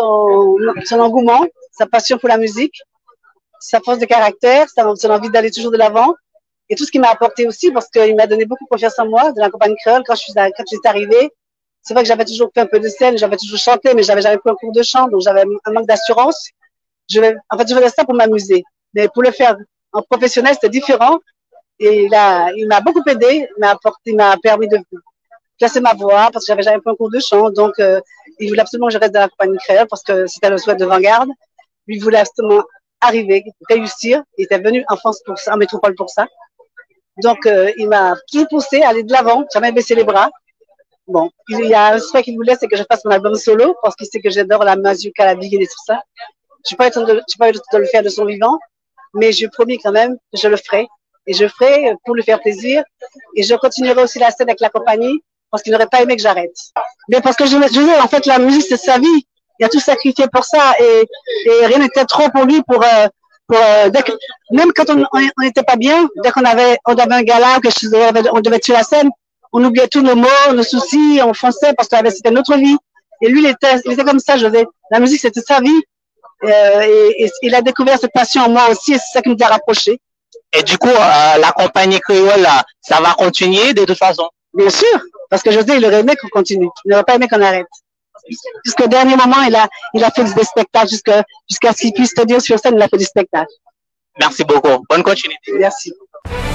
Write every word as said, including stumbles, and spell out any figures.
son, son engouement, sa passion pour la musique, sa force de caractère, son envie d'aller toujours de l'avant. Et tout ce qu'il m'a apporté aussi, parce qu'il m'a donné beaucoup confiance en moi, de la compagnie créole, quand je suis, quand je suis arrivée. C'est vrai que j'avais toujours fait un peu de scène, j'avais toujours chanté, mais j'avais jamais pris un cours de chant, donc j'avais un manque d'assurance. Je vais, en fait, je faisais ça pour m'amuser. Mais pour le faire en professionnel, c'était différent. Et il a, il m'a beaucoup aidé, il m'a apporté, il m'a permis de placer ma voix, parce que j'avais jamais pris un cours de chant. Donc, euh, il voulait absolument que je reste dans la compagnie créole, parce que c'était le souhait de Vanguard. Lui voulait absolument arriver, réussir. Il était venu en France pour ça, en métropole pour ça. Donc, euh, il m'a toujours poussé à aller de l'avant, jamais baissé les bras. Bon, il y a un souhait qu'il voulait, c'est que je fasse mon album solo, parce qu'il sait que j'adore la musique, la biguine et tout ça. Je n'ai pas eu le temps de le faire de son vivant, mais je promis quand même que je le ferai. Et je le ferai pour lui faire plaisir. Et je continuerai aussi la scène avec la compagnie, parce qu'il n'aurait pas aimé que j'arrête. Mais parce que je, je veux, en fait, la musique, c'est sa vie. Il a tout sacrifié pour ça, et, et rien n'était trop pour lui pour... Euh, Pour, euh, dès que, même quand on n'était pas bien, dès qu'on avait, on avait un gala, que je, on devait tuer la scène, on oubliait tous nos mots, nos soucis, on fonçait parce que c'était notre vie. Et lui, il était, il était comme ça, José. La musique, c'était sa vie. Euh, et, et il a découvert cette passion en moi aussi, et c'est ça qui nous a rapprochés. Et du coup, euh, la compagnie créole, ça va continuer de toute façon? Bien sûr, parce que José, il aurait aimé qu'on continue. Il n'aurait pas aimé qu'on arrête. Jusqu'au dernier moment, il a, il a fait des spectacles, jusqu'à jusqu'à ce qu'il puisse te dire sur scène, il a fait des spectacles. Merci beaucoup. Bonne continuité. Merci.